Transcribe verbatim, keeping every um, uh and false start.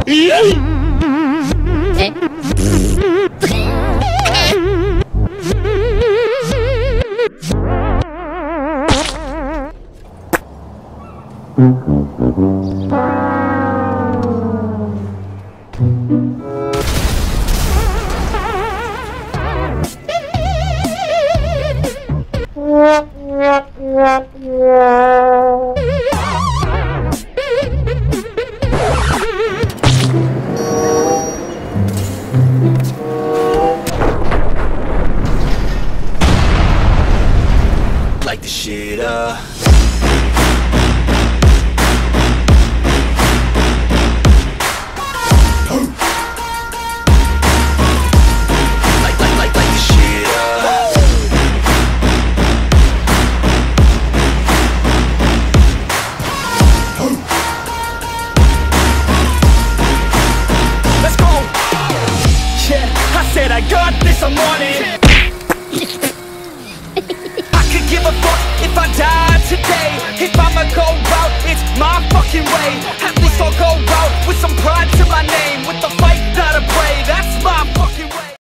Light the shit up. Light, light, light, light the shit up. Let's go. Yeah, I said I got this, I'm on it. Give a fuck if I die today. If I'ma go out, it's my fucking way. At least I'll go out with some pride to my name. With the fight, not a play, that's my fucking way.